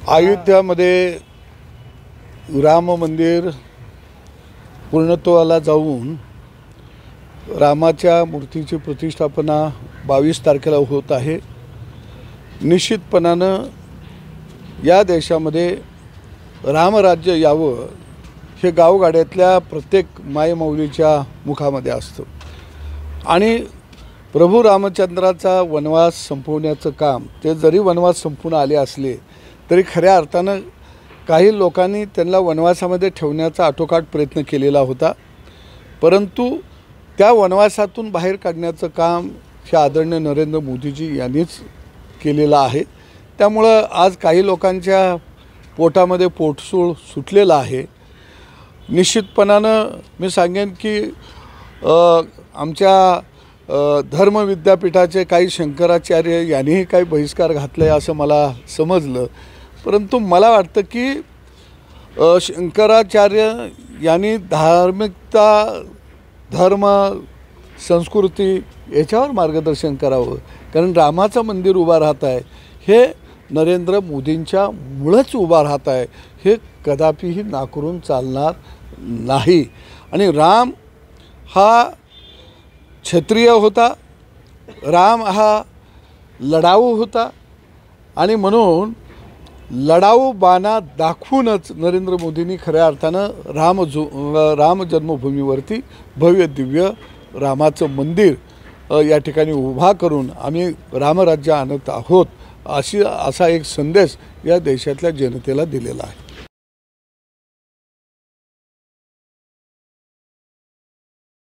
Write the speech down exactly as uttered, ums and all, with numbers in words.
अयोध्यामध्ये राम मंदिर पूर्णत्वाला जाऊन रामाच्या मूर्तीची प्रतिष्ठापना बावीस तारखेला होत आहे। निश्चितपणानं या देशामध्ये रामराज्य यावं हे गावगाड्यातल्या प्रत्येक मायमौलीच्या मुखामध्ये असतं आणि प्रभू रामचंद्राचा वनवास संपवण्याचं काम ते जरी वनवास संपून आले असले तरी खऱ्या अर्थानं काही लोकांनी त्यांना वनवासामध्ये ठेवण्याचा आटोकाट प्रयत्न केलेला होता, परंतु त्या वनवासातून बाहेर काढण्याचं काम हे आदरणीय नरेंद्र मोदीजी यांनीच केलेलं आहे। त्यामुळं आज काही लोकांच्या पोटामध्ये पोटसूळ सुटलेलं आहे। निश्चितपणानं मी सांगेन की आमच्या धर्म विद्यापीठाचे काही शंकराचार्य यांनीही काही बहिष्कार घातले असं मला समजलं, परंतु मला वाटतं की शंकराचार्य यांनी धार्मिकता धर्म संस्कृती याच्यावर मार्गदर्शन करावं, कारण रामाचं मंदिर उभा राहत आहे हे नरेंद्र मोदींच्या मुळेच उभा राहत आहे, हे कदापिही नाकारून चालणार नाही। आणि राम हा क्षत्रिय होता, राम हा लढाऊ होता आणि म्हणून लढाऊ बाणा दाखवूनच नरेंद्र मोदींनी खऱ्या अर्थानं राम जो राम जन्मभूमीवरती भव्य दिव्य रामाचं मंदिर या ठिकाणी उभा करून आम्ही रामराज्य आणत आहोत अशी असा एक संदेश या देशातल्या जनतेला दिलेला आहे।